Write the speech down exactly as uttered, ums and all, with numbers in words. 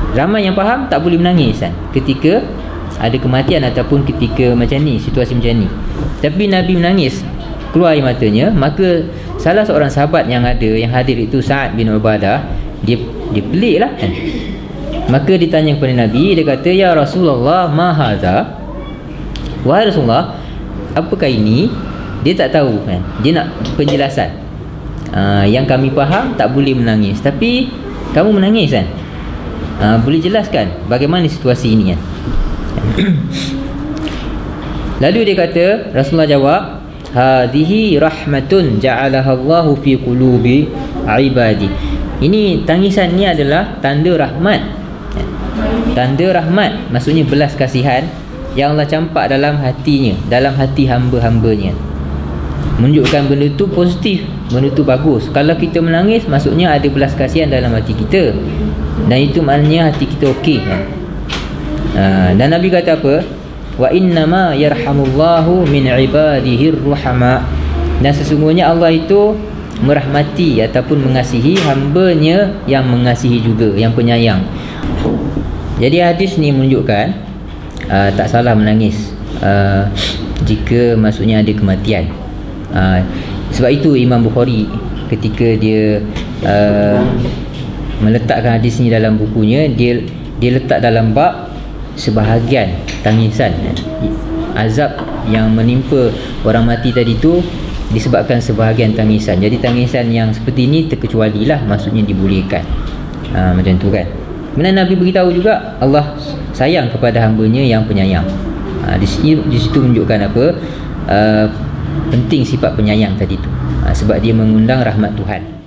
Ramai yang faham tak boleh menangis kan, ketika ada kematian ataupun ketika macam ni, situasi macam ni. Tapi Nabi menangis, keluar air matanya. Maka salah seorang sahabat yang ada, yang hadir itu Sa'ad bin Ubadah, Dia, dia pelik lah kan. Maka ditanya kepada Nabi, dia kata, ya Rasulullah, ma hadha, wahai Rasulullah, apakah ini? Dia tak tahu kan, dia nak penjelasan. uh, Yang kami faham tak boleh menangis, tapi kamu menangis kan. uh, Boleh jelaskan bagaimana situasi ini kan? Lalu dia kata, Rasulullah jawab, hadhihi rahmatun ja'alaha Allahu fi qulubi ibadi. Ini tangisan ni adalah tanda rahmat. Tanda rahmat maksudnya belas kasihan yang Allah campak dalam hatinya, dalam hati hamba-hambanya. Menunjukkan benda tu positif, benda tu bagus. Kalau kita menangis, maksudnya ada belas kasihan dalam hati kita, dan itu maknanya hati kita okey kan? Ha, dan Nabi kata apa? Wa innama yarhamullahu min ibadihi ruhama. Dan sesungguhnya Allah itu merahmati ataupun mengasihi hambanya yang mengasihi juga, yang penyayang. Jadi hadis ni menunjukkan uh, tak salah menangis uh, jika maksudnya ada kematian. uh, Sebab itu Imam Bukhari ketika dia uh, meletakkan hadis ni dalam bukunya, Dia dia letak dalam bab sebahagian tangisan, azab yang menimpa orang mati tadi tu disebabkan sebahagian tangisan. Jadi tangisan yang seperti ini terkecualilah, maksudnya dibolehkan. ha, Macam tu kan. Kemudian Nabi beritahu juga Allah sayang kepada hambanya yang penyayang. ha, di, situ, di situ menunjukkan apa? Uh, penting sifat penyayang tadi tu. ha, Sebab dia mengundang rahmat Tuhan.